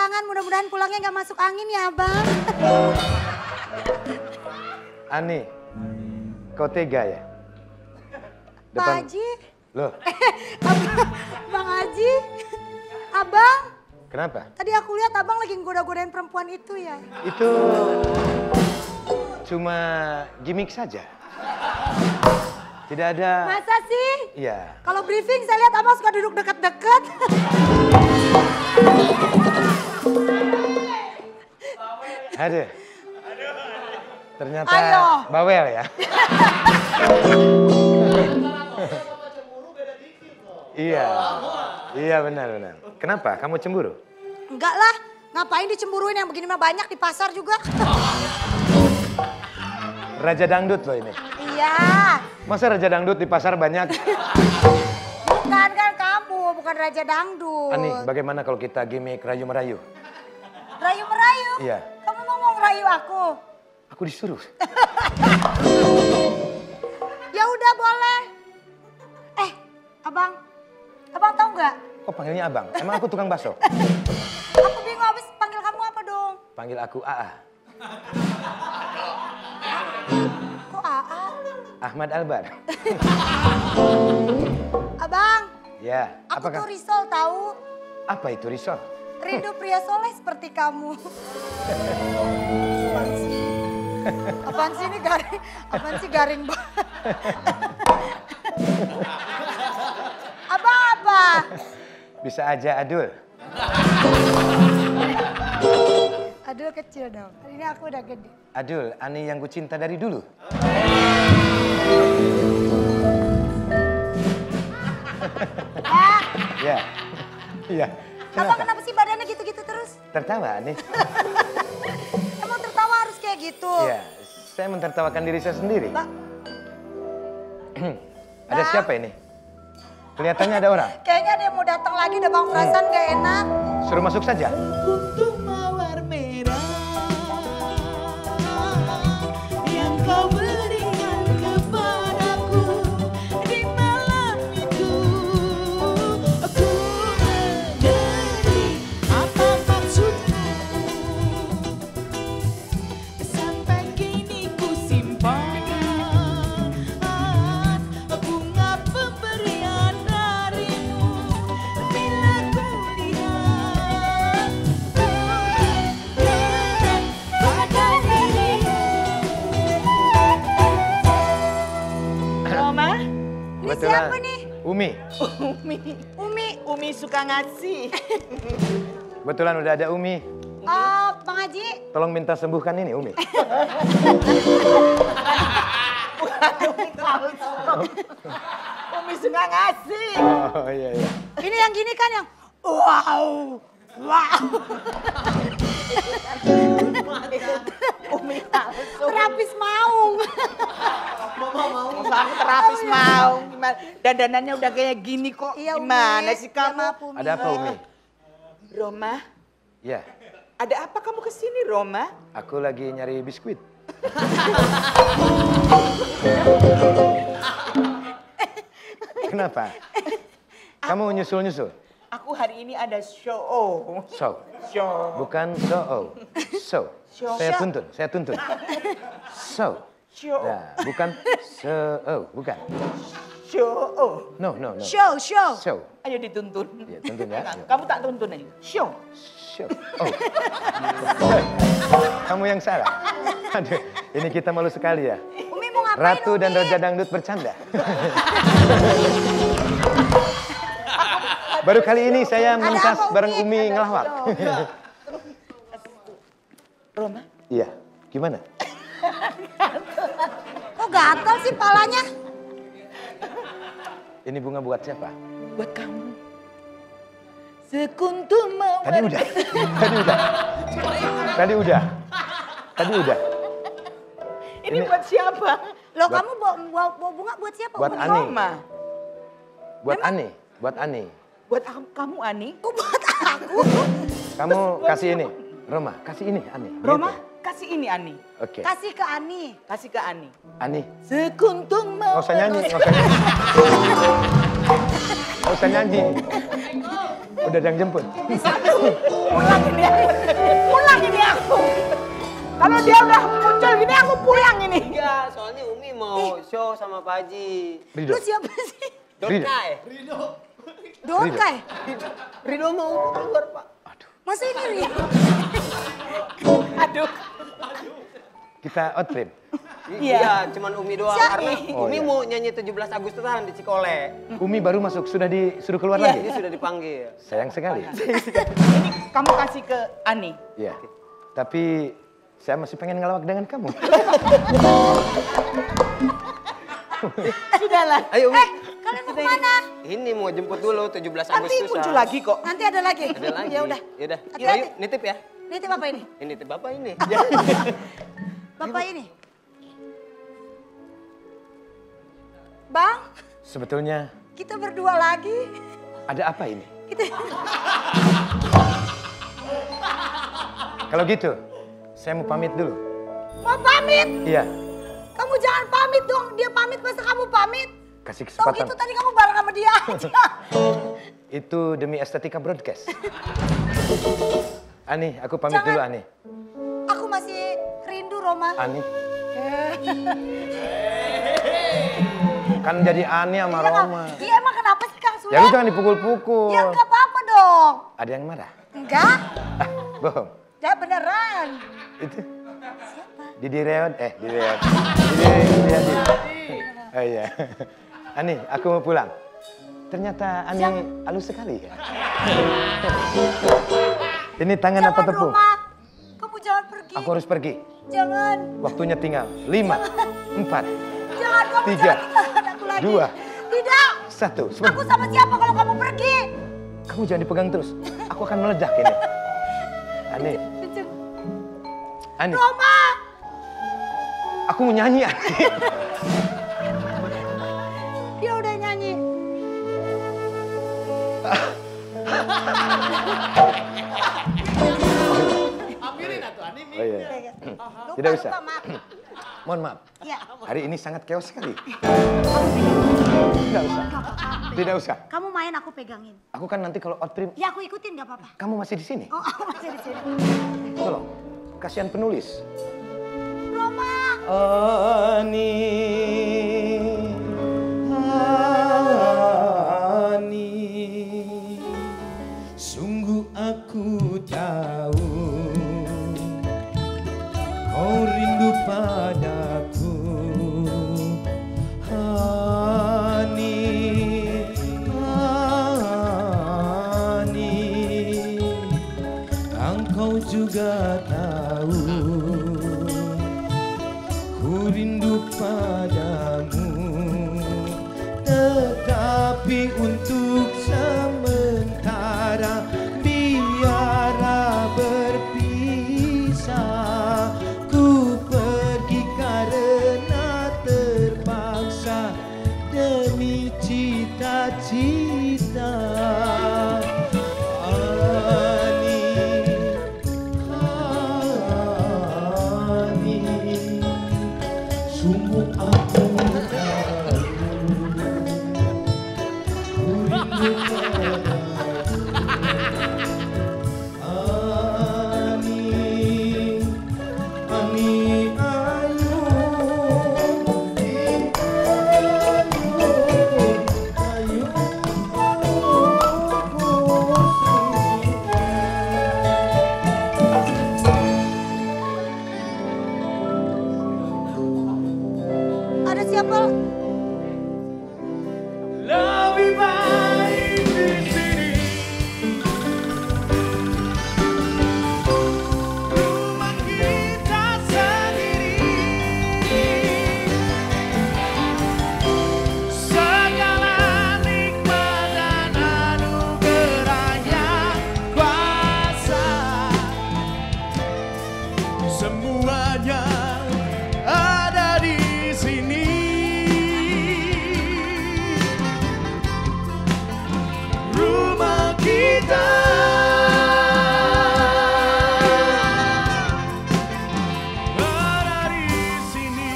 tangan, mudah-mudahan pulangnya nggak masuk angin ya, Abang. Ani, kau tega ya? Pak Haji. Loh, Bang Haji. Abang. kenapa? Tadi aku lihat Abang lagi goda-godain perempuan itu ya. Itu cuma gimmick saja. Tidak ada... Masa sih? Iya. Kalau briefing saya lihat Abang suka duduk deket-deket. Aduh. Ternyata Ayo. bawel ya. Iya. Iya benar-benar. Kenapa? Kamu cemburu? Enggak lah, ngapain dicemburuin yang begini mah banyak di pasar juga. Raja dangdut loh ini. Iya. Masa raja dangdut di pasar banyak? Bukan kan kamu, bukan raja dangdut. Ani, bagaimana kalau kita gimmick rayu-merayu? Rayu-merayu? Iya. Kamu mau ngerayu aku? Aku disuruh. Ya udah boleh. Abang tahu nggak? Kok panggilnya abang? Emang aku tukang bakso? Aku bingung habis panggil kamu apa dong? Panggil aku AA. Kok AA? Ahmad Albar. Abang, Ya, aku apakah? tuh risol tahu. Apa itu risol? Rindu pria soleh seperti kamu. Apaan sih ini garing? Apaan sih garing banget? Abang apa? Bisa aja Adul. Aduh kecil dong. Ini aku udah gede. Adul, Ani yang ku cinta dari dulu. Ya. Iya. Abang kenapa sih badannya gitu-gitu terus? Tertawa Ani? Emang tertawa harus kayak gitu? Iya, saya mentertawakan diri saya sendiri. Mbak, Ada siapa ini? Kelihatannya ada orang. kayaknya ada yang mau datang lagi deh Bang, perasaan gak enak. Suruh masuk saja. Kuntum mawar merah yang kau berikan kepadaku di malam itu. Aku mengerti apa maksudmu. Sampai kini ku simpan bunga pemberian darimu. Bila ku lihat pada dirimu. Roma, Ini siapa nih? Umi. Umi suka ngasih. Kebetulan udah ada Umi. Bang Haji. Tolong minta sembuhkan ini Umi. Umi suka ngasih. Oh iya iya. Ini yang gini kan yang wow. Umi langsung. Terapis maung. Kamu terapis mau. Gimana? Dandanannya udah kayak gini kok. Iya, Umi. Gimana sih Ya, kamu? maaf, Umi. Ada apa Umi? Roma, Ya, ada apa kamu kesini Roma? aku lagi nyari biskuit. Kenapa? Kamu nyusul-nyusul? Aku hari ini ada show. So, Show. bukan so. So, Show. saya tuntun, saya tuntun. So, Show. nah, bukan so, bukan. Show. No, no, no. Show. So, Ayo dituntun. ya tuntun ya. Kamu tak tuntun aja. Show. Show. Oh. Kamu yang salah. Aduh, ini kita malu sekali ya. Umi mau ngapain Ratu Umi? dan Raja Dangdut bercanda. Baru kali ini saya mentas apa, Umi? bareng Umi Ada ngelawak. show. Roma, Iya, gimana? Kok gatal sih palanya? Ini bunga buat siapa? buat kamu. Sekuntum mawar. Tadi udah. Tadi udah. Ini buat siapa? Loh kamu bawa bunga buat siapa? Buat Umi? Ani. Roma. Buat Ani. Buat kamu Ani. Kok buat aku? Kamu kasih ini. Roma, kasih ini Ani. Roma, Gitu. kasih ini Ani. Oke. Kasih ke Ani. Kasih ke Ani. Ani, Sekuntum nggak mawar. usah nyanyi, nggak usah nyanyi. Nggak usah nyanyi. Udah ada yang jemput. Pulang ini. Pulang ini aku. Kalau dia udah muncul gini aku pulang ini. Enggak, soalnya Umi mau show sama Pak Haji. Rido. Lu siapa sih? Dorkai. Dorkai. Rido mau keluar, Pak. Masa ini Ria? Aduh. Kita outframe. Iya, cuman Umi doang. Siapa? Karena Oh, Umi iya. mau nyanyi 17 Agustusan di Cikole. Umi baru masuk, sudah disuruh keluar Iya, lagi? dia sudah dipanggil. Sayang sekali. Ini kamu kasih ke Ani. Iya. Tapi saya masih pengen ngelawak dengan kamu. Sudahlah. Ayo Umi. Kalian mau kemana? Ini mau jemput dulu 17 Nanti Agustusan. muncul lagi kok. Nanti ada lagi? Ada lagi. Ya udah. Ya udah. Hati-hati. Yuk, nitip ya. Nitip apa ini? Ini nitip Bapak ini. Bapak ini? Bang, Sebetulnya kita berdua lagi. ada apa ini? Kita... Kalau gitu, saya mau pamit dulu. Mau pamit? Iya, Kamu jangan pamit dong. Dia pamit, masa kamu pamit? kasih Tahu kesempatan. itu tadi kamu bareng sama dia aja. Itu demi estetika broadcast. Ani, aku pamit Jangan. dulu Ani. Aku masih rindu Roma. Ani. Kan jadi Ani sama Iya, Kang. Roma. Iya emang kenapa sih Kang Sulet? Ya lu jangan dipukul-pukul. Ya enggak apa-apa dong. Ada yang marah? Enggak? Bohong. Ya beneran. Itu. Didi Reon, Didi Reon. Didi Adi. Oh iya. Ani, aku mau pulang. Ternyata Ani halus sekali ya. Ini tangan apa Jangan tepung? Roma. Kamu jangan pergi. Aku harus pergi. Jangan. Waktunya tinggal 5, 4, Jangan kamu 3, jangan tinggalkan aku lagi. 2, Tidak. 1. Aku sama siapa kalau kamu pergi? Kamu jangan dipegang terus. Aku akan meledak ini. Ani, Ani, Roma. aku mau nyanyi Ani. Dia udah nyanyi. Oh iya. Lupa, Tidak usah. lupa, maaf. Mohon maaf. Ya. Hari ini sangat chaos sekali. Tidak usah. Tidak usah. Kamu main aku pegangin. Aku kan nanti kalau outstream, Ya aku ikutin nggak apa-apa. kamu masih di sini. Oh aku masih di sini. Tolong. Kasihan penulis. Roma. Ani, Ani, sungguh aku tahu kau rindu padaku. Ani, Ani, engkau juga tahu ku rindu padamu, tetapi untuk sementara biarlah berpisah. Ku pergi karena terpaksa demi cita-cita. Sungguh aku tahu ku rindu padamu. Ani, Ani, ayu, ayu, Ada siapa? lebih baik di sini. Rumah kita sendiri. Segala nikmat dan anugerah yang kuasa, semuanya ada di sini. Rumah kita ada di sini.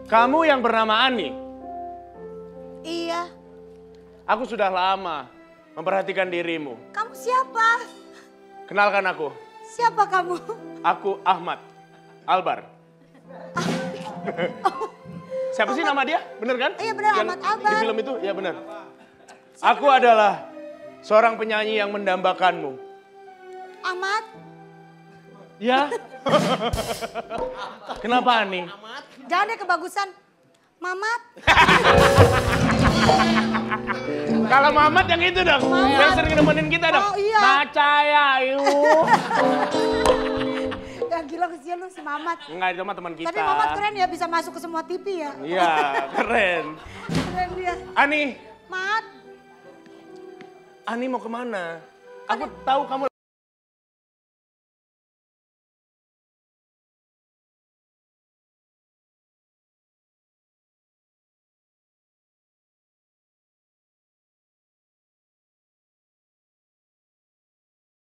Kamu yang bernama Ani? Iya. Aku sudah lama memperhatikan dirimu. Kamu siapa? Kenalkan aku. Siapa kamu? Aku Ahmad Albar. Siapa sih nama dia? Bener kan? Iya benar, Ahmad Albar. Di film itu? Ya bener. Aku adalah seorang penyanyi yang mendambakanmu. Ahmad. Ya? Kenapa Ani? Jangan deh kebagusan. Mamat. Kalau Mamat yang itu dong. Mamat. Yang sering nemenin kita dong. Oh, iya. Percaya yuk. Ya gila kesian lu si Mamat. Enggak, itu mah teman kita. Tapi Mamat keren ya, bisa masuk ke semua TV ya. Iya, keren. Keren dia. Ani, Mat. Ani mau kemana? Aku tahu kamu